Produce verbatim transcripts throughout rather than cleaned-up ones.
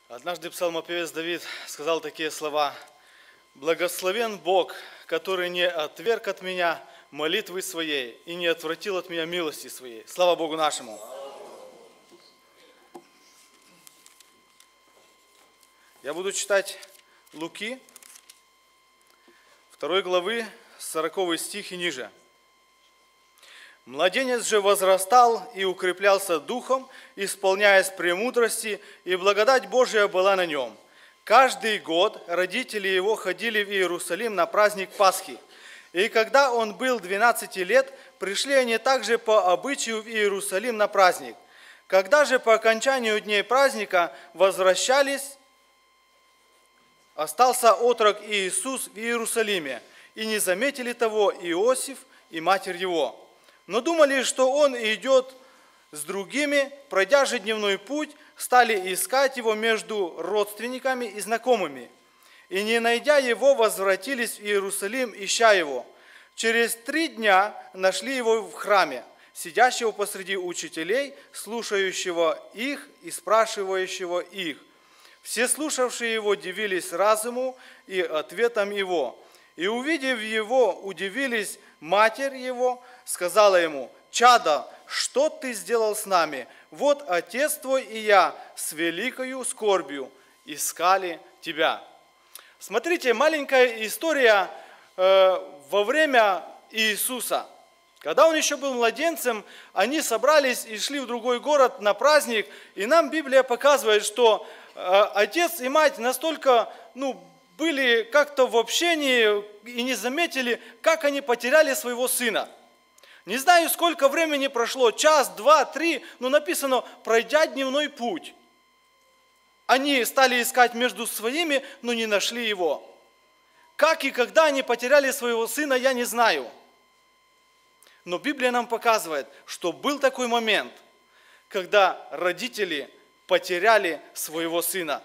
Однажды псалмопевец Давид сказал такие слова: «Благословен Бог, который не отверг от меня молитвы своей и не отвратил от меня милости своей». Слава Богу нашему! Я буду читать Луки, второй главы, сороковый стих и ниже. «Младенец же возрастал и укреплялся духом, исполняясь премудрости, и благодать Божия была на нем. Каждый год родители его ходили в Иерусалим на праздник Пасхи. И когда он был двенадцати лет, пришли они также по обычаю в Иерусалим на праздник. Когда же по окончанию дней праздника возвращались, остался отрок Иисус в Иерусалиме, и не заметили того Иосиф и матерь его. Но думали, что он идет с другими, пройдя же дневной путь, стали искать его между родственниками и знакомыми. И не найдя его, возвратились в Иерусалим, ища его. Через три дня нашли его в храме, сидящего посреди учителей, слушающего их и спрашивающего их. Все слушавшие его дивились разуму и ответам его. И увидев его, удивились. Матерь его сказала ему: «Чадо, что ты сделал с нами? Вот отец твой и я с великою скорбью искали тебя». Смотрите, маленькая история э, во время Иисуса. Когда он еще был младенцем, они собрались и шли в другой город на праздник, и нам Библия показывает, что э, отец и мать настолько, ну, были как-то в общении и не заметили, как они потеряли своего сына. Не знаю, сколько времени прошло, час, два, три, но написано, пройдя дневной путь. Они стали искать между своими, но не нашли его. Как и когда они потеряли своего сына, я не знаю. Но Библия нам показывает, что был такой момент, когда родители потеряли своего сына.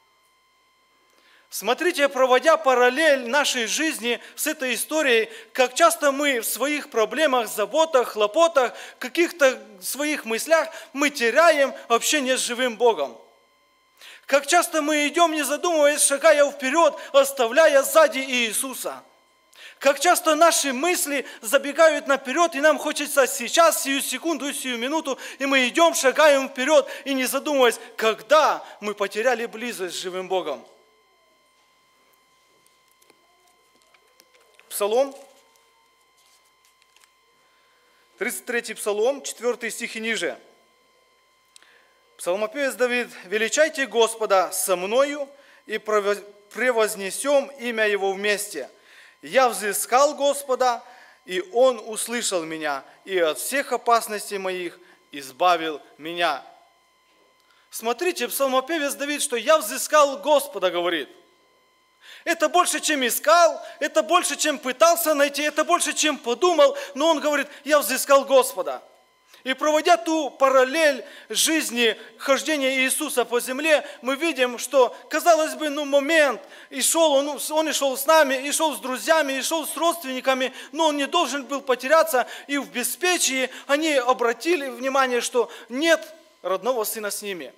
Смотрите, проводя параллель нашей жизни с этой историей, как часто мы в своих проблемах, заботах, хлопотах, каких-то своих мыслях мы теряем общение с живым Богом. Как часто мы идем, не задумываясь, шагая вперед, оставляя сзади Иисуса. Как часто наши мысли забегают наперед, и нам хочется сейчас, сию секунду, сию минуту, и мы идем, шагаем вперед, и не задумываясь, когда мы потеряли близость с живым Богом. Псалом, тридцать третий псалом, четвёртый стих и ниже. Псалмопевец Давид: «Величайте Господа со мною, и превознесем имя Его вместе. Я взыскал Господа, и Он услышал меня, и от всех опасностей моих избавил меня». Смотрите, псалмопевец Давид, что «я взыскал Господа», говорит. Это больше, чем искал, это больше, чем пытался найти, это больше, чем подумал, но он говорит: «Я взыскал Господа». И проводя ту параллель жизни хождения Иисуса по земле, мы видим, что, казалось бы, ну момент, и шел он, он и шел с нами, и шел с друзьями, и шел с родственниками, но он не должен был потеряться, и в беспечии они обратили внимание, что нет родного сына с ними.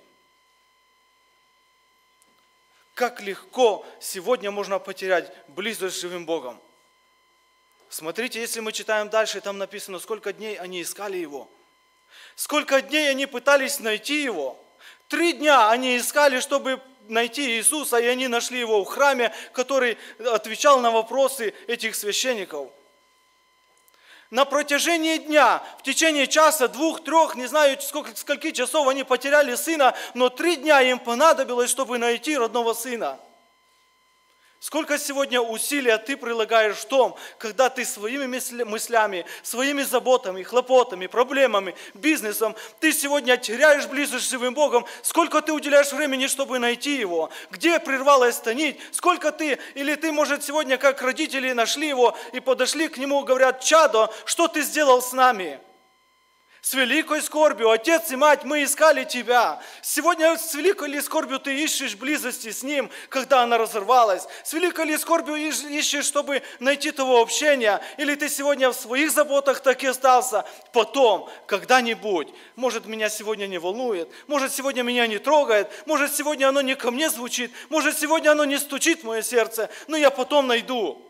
Как легко сегодня можно потерять близость с живым Богом. Смотрите, если мы читаем дальше, там написано, сколько дней они искали Его. Сколько дней они пытались найти Его. Три дня они искали, чтобы найти Иисуса, и они нашли Его в храме, который отвечал на вопросы этих священников. На протяжении дня, в течение часа, двух, трех, не знаю, сколько, скольки часов они потеряли сына, но три дня им понадобилось, чтобы найти родного сына. Сколько сегодня усилий ты прилагаешь в том, когда ты своими мыслями, своими заботами, хлопотами, проблемами, бизнесом, ты сегодня теряешь близость с живым Богом, сколько ты уделяешь времени, чтобы найти Его, где прервалась та нить, сколько ты, или ты, может, сегодня, как родители, нашли Его и подошли к Нему, говорят: «Чадо, что ты сделал с нами? С великой скорбью, отец и мать, мы искали Тебя. Сегодня с великой ли скорбью ты ищешь близости с Ним, когда она разорвалась? С великой ли скорбью ищешь, чтобы найти того общения? Или ты сегодня в своих заботах так и остался? Потом, когда-нибудь, может, меня сегодня не волнует, может, сегодня меня не трогает, может, сегодня оно не ко мне звучит, может, сегодня оно не стучит в мое сердце, но я потом найду.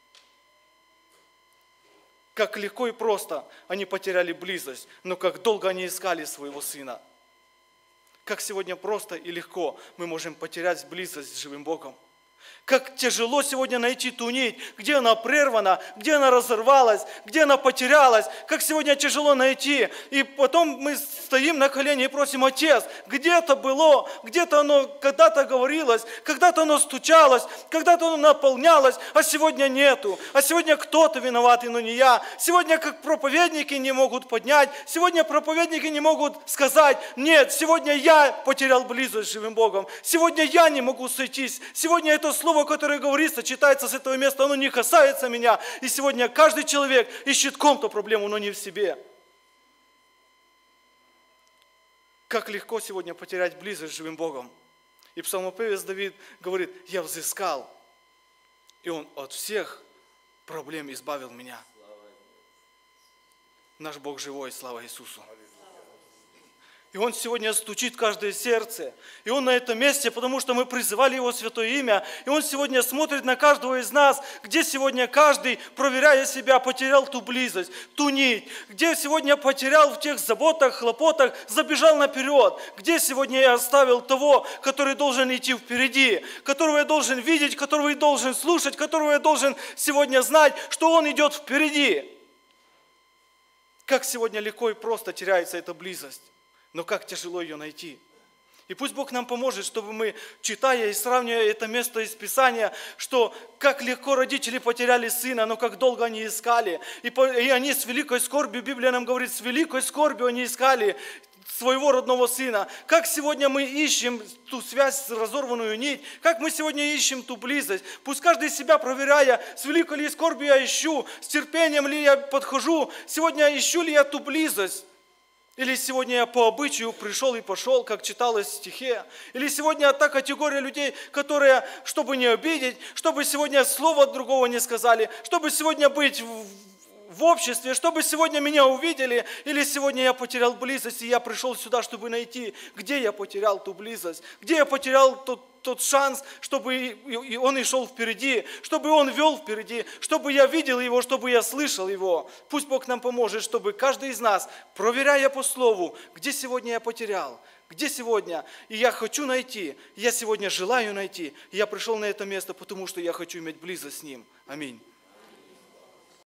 Как легко и просто они потеряли близость, но как долго они искали своего сына. Как сегодня просто и легко мы можем потерять близость с живым Богом. Как тяжело сегодня найти ту нить, где она прервана, где она разорвалась, где она потерялась. Как сегодня тяжело найти. И потом мы стоим на колени и просим: Отец, где это было, где-то оно когда-то говорилось, когда-то оно стучалось, когда-то оно наполнялось, а сегодня нету. А сегодня кто-то виноват, но не я. Сегодня как проповедники не могут поднять, сегодня проповедники не могут сказать: нет, сегодня я потерял близость с живым Богом, сегодня я не могу сойтись, сегодня это слово, которое говорится, читается с этого места, оно не касается меня. И сегодня каждый человек ищет в ком-то проблему, но не в себе. Как легко сегодня потерять близость с живым Богом. И псалмопевец Давид говорит: я взыскал, и Он от всех проблем избавил меня. Наш Бог живой, слава Иисусу. И Он сегодня стучит в каждое сердце. И Он на этом месте, потому что мы призывали Его святое имя. И Он сегодня смотрит на каждого из нас, где сегодня каждый, проверяя себя, потерял ту близость, ту нить. Где сегодня потерял в тех заботах, хлопотах, забежал наперед. Где сегодня я оставил того, который должен идти впереди, которого я должен видеть, которого я должен слушать, которого я должен сегодня знать, что Он идет впереди. Как сегодня легко и просто теряется эта близость. Но как тяжело ее найти. И пусть Бог нам поможет, чтобы мы, читая и сравнивая это место из Писания, что как легко родители потеряли сына, но как долго они искали. И, по, и они с великой скорбью, Библия нам говорит, с великой скорбью они искали своего родного сына. Как сегодня мы ищем ту связь, разорванную нить, как мы сегодня ищем ту близость. Пусть каждый себя проверяя, с великой ли скорбью я ищу, с терпением ли я подхожу, сегодня ищу ли я ту близость. Или сегодня я по обычаю пришел и пошел, как читалось в стихе. Или сегодня та категория людей, которые, чтобы не обидеть, чтобы сегодня слова другого не сказали, чтобы сегодня быть в, в обществе, чтобы сегодня меня увидели. Или сегодня я потерял близость, и я пришел сюда, чтобы найти, где я потерял ту близость, где я потерял тот, тот шанс, чтобы и он и шел впереди, чтобы он вел впереди, чтобы я видел его, чтобы я слышал его. Пусть Бог нам поможет, чтобы каждый из нас, проверяя по слову, где сегодня я потерял, где сегодня, и я хочу найти, я сегодня желаю найти, и я пришел на это место, потому что я хочу иметь близость с Ним. Аминь.